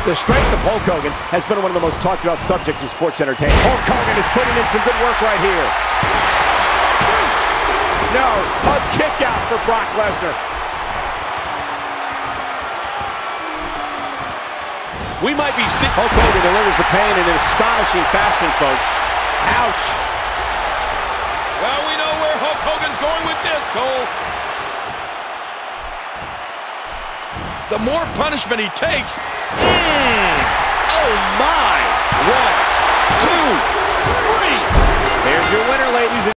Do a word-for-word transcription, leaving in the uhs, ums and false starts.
The strength of Hulk Hogan has been one of the most talked about subjects in sports entertainment. Hulk Hogan is putting in some good work right here. No, a kick out for Brock Lesnar. We might be seeing Hulk Hogan delivers the pain in an astonishing fashion, folks. Ouch. Well, we know where Hulk Hogan's going with this, Cole. The more punishment he takes, mm, oh my! One, two, three! There's your winner, ladies and